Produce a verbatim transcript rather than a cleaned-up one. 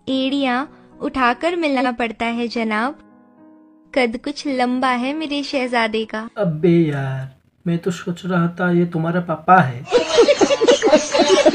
एड़ियाँ उठाकर मिलाना पड़ता है जनाब। कद कुछ लंबा है मेरे शहजादे का। अबे यार, मैं तो सोच रहा था ये तुम्हारा पापा है।